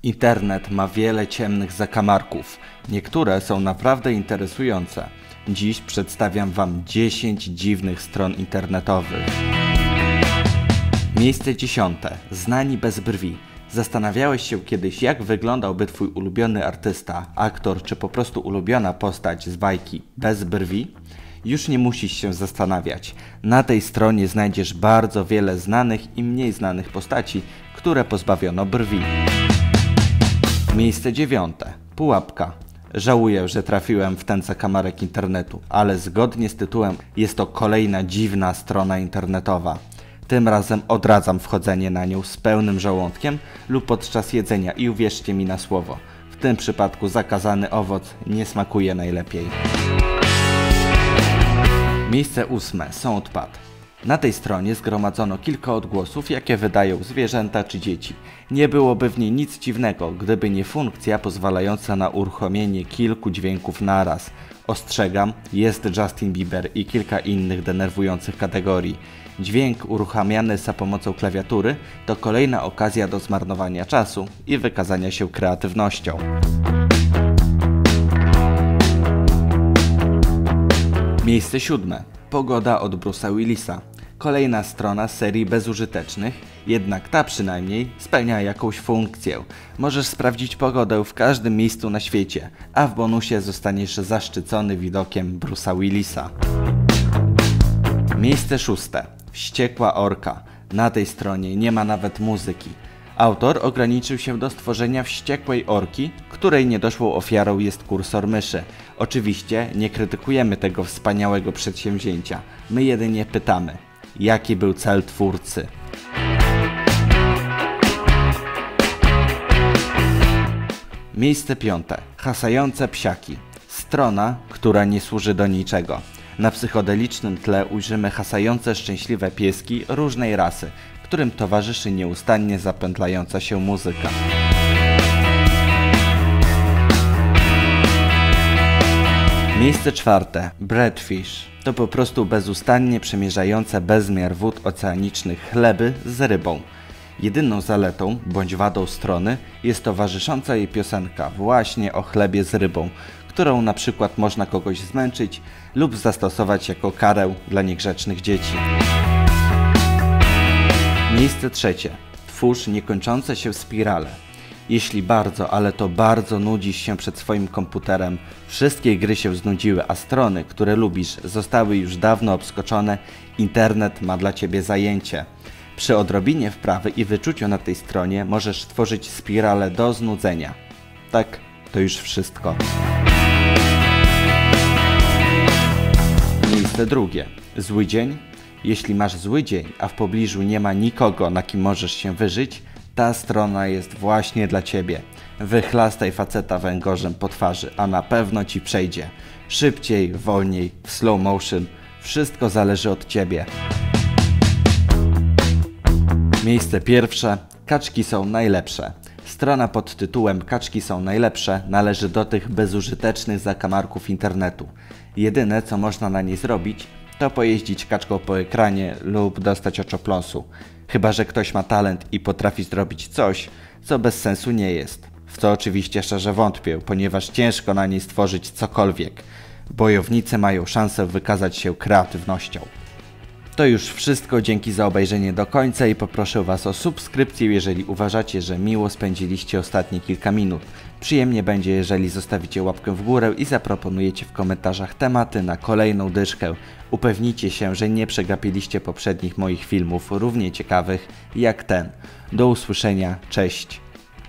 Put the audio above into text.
Internet ma wiele ciemnych zakamarków. Niektóre są naprawdę interesujące. Dziś przedstawiam Wam 10 dziwnych stron internetowych. Miejsce 10. Znani bez brwi. Zastanawiałeś się kiedyś, jak wyglądałby Twój ulubiony artysta, aktor czy po prostu ulubiona postać z bajki bez brwi? Już nie musisz się zastanawiać. Na tej stronie znajdziesz bardzo wiele znanych i mniej znanych postaci, które pozbawiono brwi. Miejsce 9. Pułapka. Żałuję, że trafiłem w ten zakamarek internetu, ale zgodnie z tytułem jest to kolejna dziwna strona internetowa. Tym razem odradzam wchodzenie na nią z pełnym żołądkiem lub podczas jedzenia i uwierzcie mi na słowo, w tym przypadku zakazany owoc nie smakuje najlepiej. Miejsce 8. SoundPad. Na tej stronie zgromadzono kilka odgłosów, jakie wydają zwierzęta czy dzieci. Nie byłoby w niej nic dziwnego, gdyby nie funkcja pozwalająca na uruchomienie kilku dźwięków naraz. Ostrzegam, jest Justin Bieber i kilka innych denerwujących kategorii. Dźwięk uruchamiany za pomocą klawiatury to kolejna okazja do zmarnowania czasu i wykazania się kreatywnością. Miejsce 7. Pogoda od Bruce'a Willisa. Kolejna strona z serii bezużytecznych, jednak ta przynajmniej spełnia jakąś funkcję. Możesz sprawdzić pogodę w każdym miejscu na świecie, a w bonusie zostaniesz zaszczycony widokiem Bruce'a Willisa. Miejsce 6. Wściekła orka. Na tej stronie nie ma nawet muzyki. Autor ograniczył się do stworzenia wściekłej orki, której niedoszłą ofiarą jest kursor myszy. Oczywiście nie krytykujemy tego wspaniałego przedsięwzięcia. My jedynie pytamy, jaki był cel twórcy? Miejsce 5. Hasające psiaki. Strona, która nie służy do niczego. Na psychodelicznym tle ujrzymy hasające szczęśliwe pieski różnej rasy, którym towarzyszy nieustannie zapętlająca się muzyka. Miejsce 4. Breadfish. To po prostu bezustannie przemierzające bezmiar wód oceanicznych chleby z rybą. Jedyną zaletą bądź wadą strony jest towarzysząca jej piosenka właśnie o chlebie z rybą, którą na przykład można kogoś zmęczyć lub zastosować jako karę dla niegrzecznych dzieci. Miejsce 3. Twórz niekończące się spirale. Jeśli bardzo, ale to bardzo nudzisz się przed swoim komputerem, wszystkie gry się znudziły, a strony, które lubisz, zostały już dawno obskoczone, internet ma dla Ciebie zajęcie. Przy odrobinie wprawy i wyczuciu na tej stronie możesz tworzyć spirale do znudzenia. Tak, to już wszystko. Miejsce 2. Zły dzień. Jeśli masz zły dzień, a w pobliżu nie ma nikogo, na kim możesz się wyżyć, ta strona jest właśnie dla Ciebie. Wychlastaj faceta węgorzem po twarzy, a na pewno Ci przejdzie. Szybciej, wolniej, w slow motion. Wszystko zależy od Ciebie. Miejsce 1. Kaczki są najlepsze. Strona pod tytułem Kaczki są najlepsze należy do tych bezużytecznych zakamarków internetu. Jedyne, co można na niej zrobić, to pojeździć kaczką po ekranie lub dostać oczopląsu. Chyba że ktoś ma talent i potrafi zrobić coś, co bez sensu nie jest. W co oczywiście szczerze wątpię, ponieważ ciężko na niej stworzyć cokolwiek. Bojownicy mają szansę wykazać się kreatywnością. To już wszystko, dzięki za obejrzenie do końca i poproszę Was o subskrypcję, jeżeli uważacie, że miło spędziliście ostatnie kilka minut. Przyjemnie będzie, jeżeli zostawicie łapkę w górę i zaproponujecie w komentarzach tematy na kolejną dyszkę. Upewnijcie się, że nie przegapiliście poprzednich moich filmów równie ciekawych jak ten. Do usłyszenia, cześć!